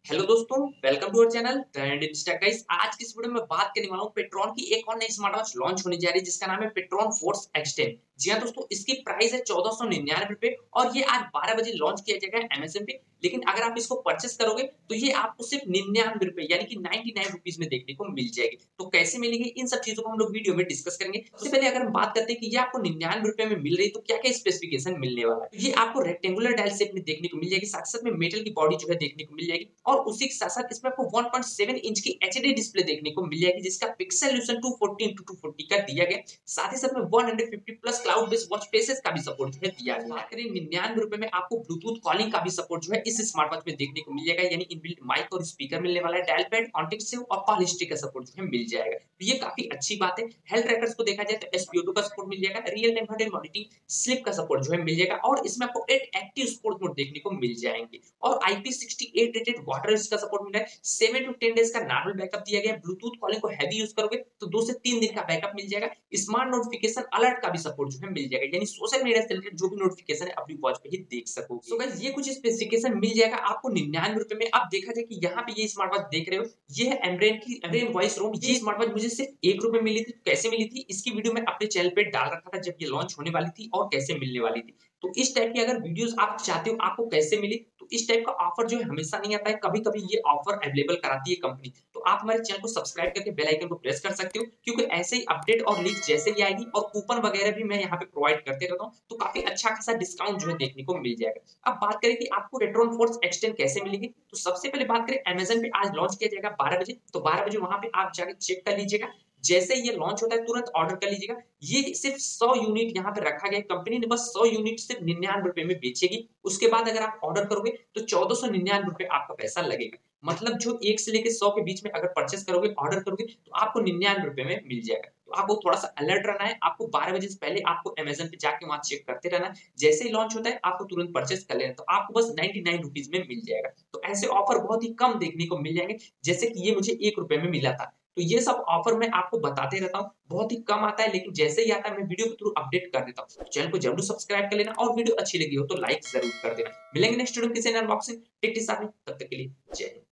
Hello दोस्तों, welcome to our channel trend insta guys. आज की इस वीडियो में बात करने वाला हूं पेट्रॉन की एक और नई स्मार्ट वॉच लॉन्च होने जा रही है जिसका नाम है पेट्रॉन फोर्स एक्सटेंड। जी हां दोस्तों, इसकी प्राइस है 1499 रुपए और ये आज 12 बजे लॉन्च किया जाएगा अमेज़न पे। लेकिन अगर आप इसको परचेस करोगे तो ये आपको सिर्फ 99 रुपए यानी कि 99 रुपीस में देखने को मिल जाएगी। तो कैसे मिलेगी, इन सब चीजों को हम लोग वीडियो में डिस्कस करेंगे। सबसे पहले अगर हम बात करते हैं कि ये आपको 99 रुपए में मिल रही है तो क्या-क्या स्पेसिफिकेशन मिलने वाला है। तो ये आपको रेक्टेंगुलर डायल शेप में देखने को मिल जाएगी, साथ-साथ में मेटल की बॉडी जो है देखने को मिल जाएगी और उसी के साथ-साथ इसमें आपको 1.7 इंच की एचडी डिस्प्ले देखने को मिल जाएगी जिसका पिक्सल रेज़ोल्यूशन 240x240 का दिया गया। साथ ही साथ में 150 plus cloud based watch faces का भी सपोर्ट जो है दिया गया। बात करें 99 रुपए में आपको ब्लूटूथ कॉलिंग का भी सपोर्ट जो है इस स्मार्ट वॉच में देखने को मिल जाएगा, यानी इनबिल्ट माइक और स्पीकर मिलने वाला है, डायल पैड, कॉन्टेक्ट सेव और कॉल हिस्ट्री का सपोर्ट जो है मिल जाएगा। तो ये काफी अच्छी बात है। हेल्थ ट्रैकर्स को देखा जाए तो एसपीओ2 का सपोर्ट मिल जाएगा, real time heart rate monitoring, sleep का सपोर्ट जो है मिल जाएगा और इसमें आपको 8 एक्टिव स्पोर्ट मोड देखने को मिल जाएंगे और IP68 रेटेड वाटर रेजिस्टेंस का सपोर्ट मिल रहा है। 7 टू 10 डेज का नॉर्मल बैकअप दिया गया है। ब्लूटूथ कॉलिंग को हेवी यूज करोगे तो 2 से 3 दिन का बैकअप मिल जाएगा। स्मार्ट नोटिफिकेशन अलर्ट का भी सपोर्ट जो है मिल जाएगा, यानी सोशल मीडिया से रिलेटेड जो भी नोटिफिकेशन है अपनी वॉच पे ही देख सकोगे। सो गाइस, ये कुछ स्पेसिफिकेशन मिल जाएगा आपको 99 रुपए में। अब देखा जाए कि यहाँ पे ये स्मार्ट वॉच देख रहे हो, ये है एमब्रेन की एमब्रेन वॉइस रूम। ये स्मार्ट वॉच मुझे सिर्फ 1 रुपए मिली थी। कैसे मिली थी, इसकी वीडियो मैं अपने चैनल पे डाल रखा था जब ये लॉन्च होने वाली थी और कैसे मिलने वाली थी। तो इस टाइप की अगर वीडियोस आप चाहते हो आपको कैसे मिली, तो इस टाइप का ऑफर जो है हमेशा नहीं आता है, कभी-कभी ये ऑफर अवेलेबल कराती है कंपनी। तो आप हमारे चैनल को सब्सक्राइब करके बेल आइकन को प्रेस कर सकते हो, क्योंकि ऐसे ही अपडेट और लिंक जैसे ही आएगी और कूपन वगैरह भी मैं यहाँ पे प्रोवाइड करते रहता हूँ, तो काफी अच्छा खासा डिस्काउंट जो है देखने को मिल जाएगा। अब बात करें कि आपको पेट्रोन फोर्स एक्सटेंड कैसे मिलेगी, तो सबसे पहले बात करें अमेज़न पे आज लॉन्च किया जाएगा 12 बजे, तो 12 बजे वहां पे आप जाके चेक कर लीजिएगा। जैसे ही ये लॉन्च होता है तुरंत ऑर्डर कर लीजिएगा। ये सिर्फ 100 यूनिट यहाँ पे रखा गया है, कंपनी ने बस 100 यूनिट सिर्फ 99 रुपए में बेचेगी। उसके बाद अगर आप ऑर्डर करोगे तो 1499 रुपए आपका पैसा लगेगा। मतलब जो 1 से लेके 100 के बीच में अगर परचेस करोगे, ऑर्डर करोगे तो आपको 99 रुपए में मिल जाएगा। तो आपको थोड़ा-सा अलर्ट रहना है, आपको 12 बजे से पहले आपको अमेज़न पे जाके वहाँ चेक करते रहना है। जैसे ही लॉन्च होता है आपको तुरंत परचेस कर लेना है, तो आपको बस 99 रुपीज़ में मिल जाएगा। तो ऐसे ऑफर बहुत ही कम देखने को मिल जाएंगे, जैसे कि ये मुझे 1 रुपए में मिला था। तो ये सब ऑफर मैं आपको बताते रहता हूँ, बहुत ही कम आता है लेकिन जैसे ही आता है मैं वीडियो के थ्रू अपडेट कर देता हूँ। चैनल को जरूर सब्सक्राइब कर लेना और वीडियो अच्छी लगी हो तो लाइक जरूर कर देना। मिलेंगे नेक्स्ट वीडियो में किसी नए अनबॉक्सिंग टिक टिक साथ में, तब तक के लिए जय हिंद।